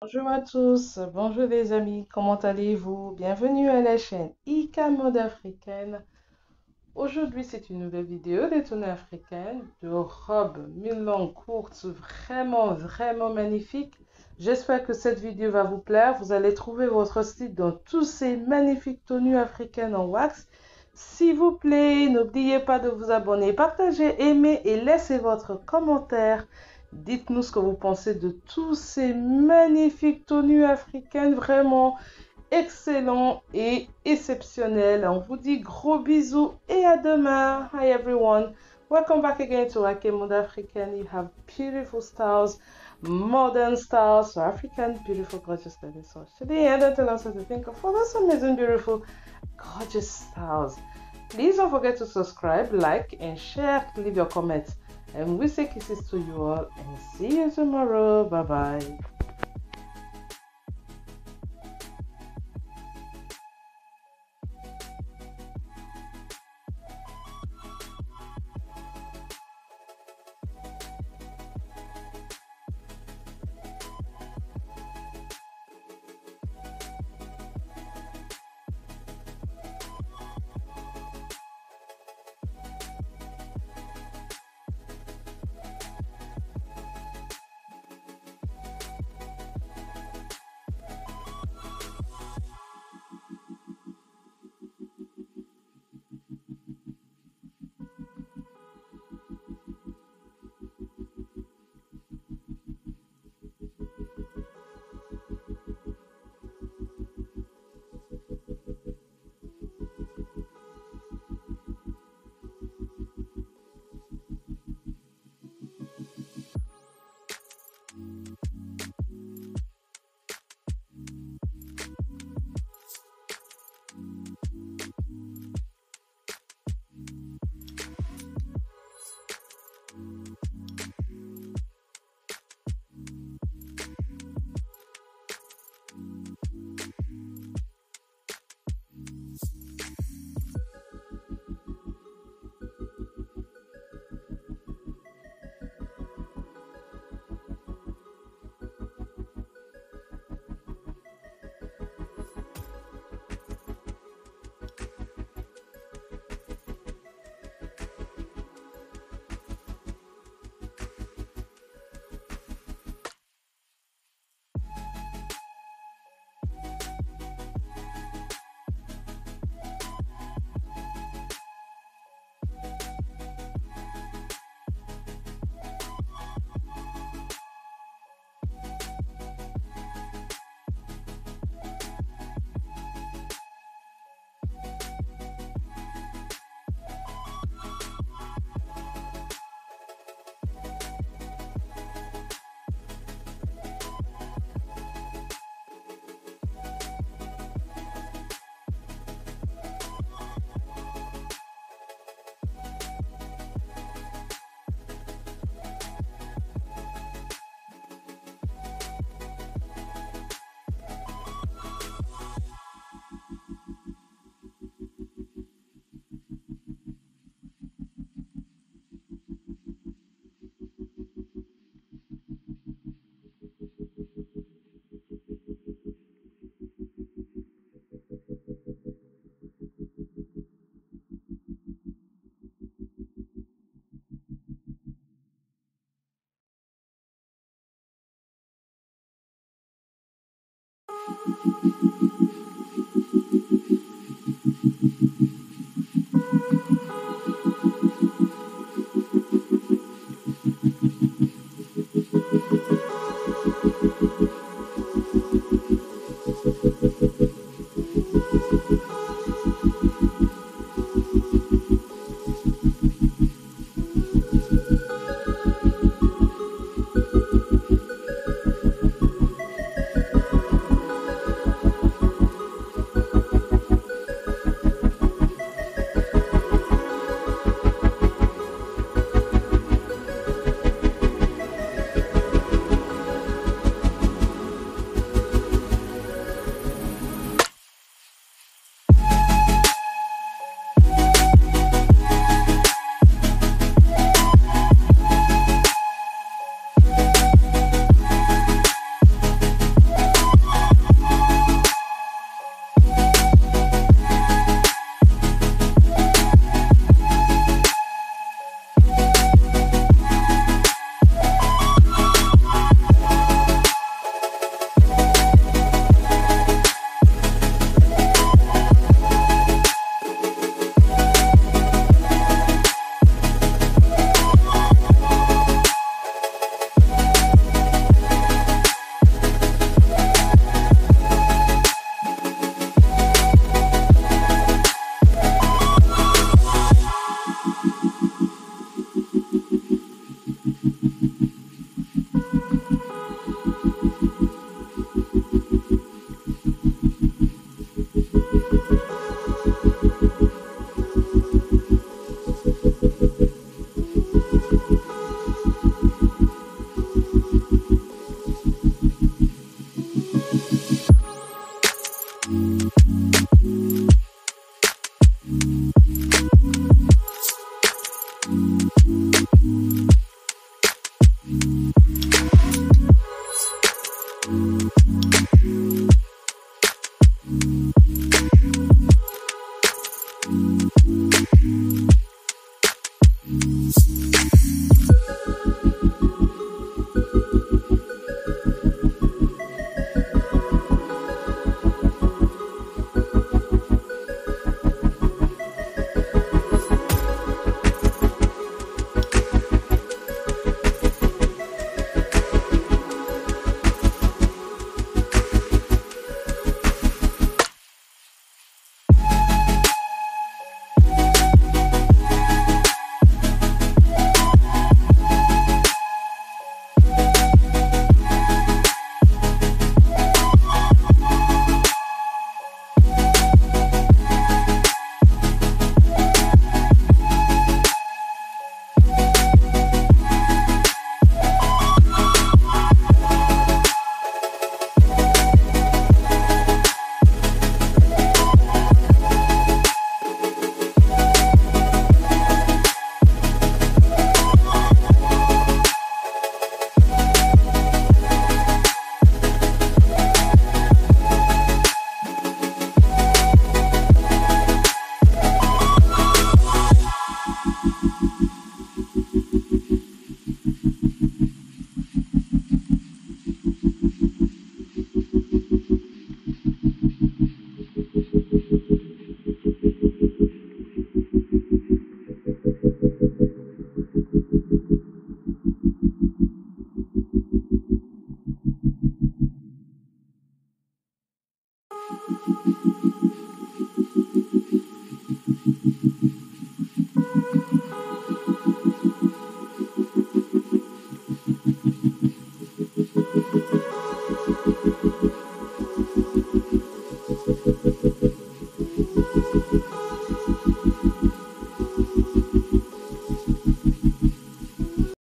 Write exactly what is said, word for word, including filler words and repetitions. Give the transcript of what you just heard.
Bonjour à tous, bonjour les amis, comment allez-vous? Bienvenue à la chaîne I K Mode Africaine. Aujourd'hui, c'est une nouvelle vidéo des tenues africaines, de robes mi-longues courtes, vraiment, vraiment magnifiques. J'espère que cette vidéo va vous plaire. Vous allez trouver votre style dans tous ces magnifiques tenues africaines en wax. S'il vous plaît, n'oubliez pas de vous abonner, partager, aimer et laisser votre commentaire. Dites-nous ce que vous pensez de tous ces magnifiques tenues africaines, vraiment excellent et exceptionnel. On vous dit gros bisous et à demain. Hi everyone. Welcome back again to Ake Mode African. You have beautiful styles, modern styles, so African, beautiful, gorgeous ladies. So today I don't tell us to think of all those amazing, beautiful, gorgeous styles. Please don't forget to subscribe, like, and share. Leave your comments. And we say kisses to you all and see you tomorrow. Bye bye.